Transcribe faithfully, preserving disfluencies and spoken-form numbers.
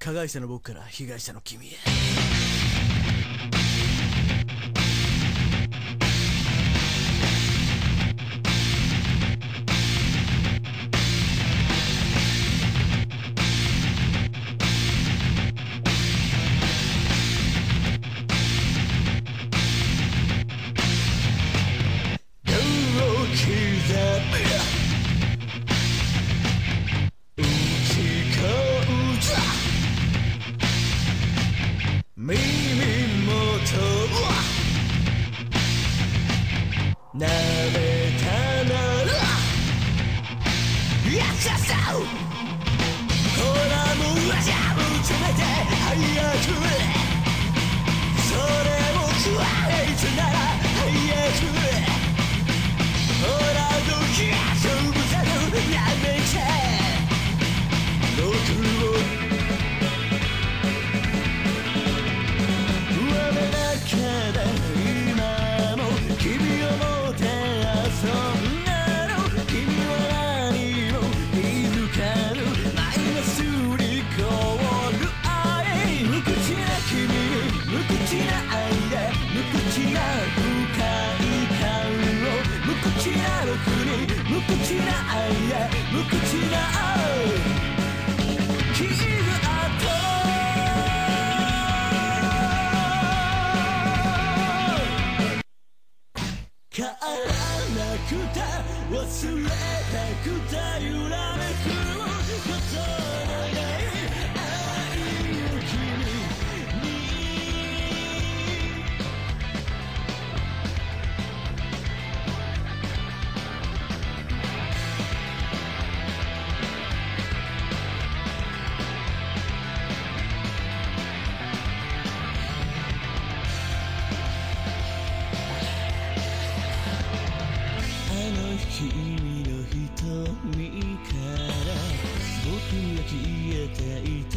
加害者の僕から被害者の君へ。耳元舐めたならやっちゃったほらもうじゃぶつめて早くそれを食われずなら早くほらどき勝負ざるやめて僕を無口な愛へ無口な愛傷跡帰らなくた忘れたくた揺らめくことない愛を君に君の瞳から僕が消えていた